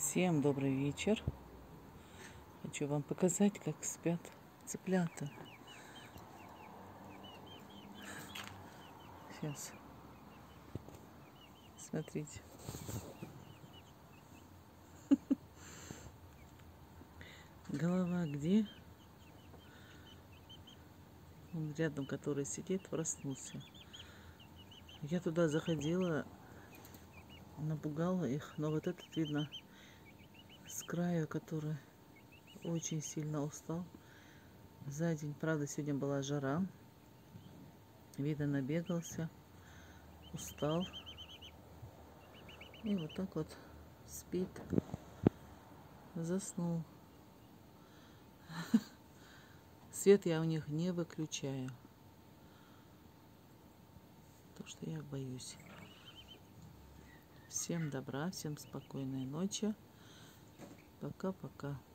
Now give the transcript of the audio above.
Всем добрый вечер. Хочу вам показать, как спят цыплята. Сейчас. Смотрите. Голова где? Он рядом, который сидит, проснулся. Я туда заходила, напугала их, но вот этот видно с краю, который очень сильно устал за день. Правда, сегодня была жара. Видно, набегался, устал. И вот так вот спит. Заснул. Свет я у них не выключаю, потому что я боюсь. Всем добра, всем спокойной ночи. Пока-пока.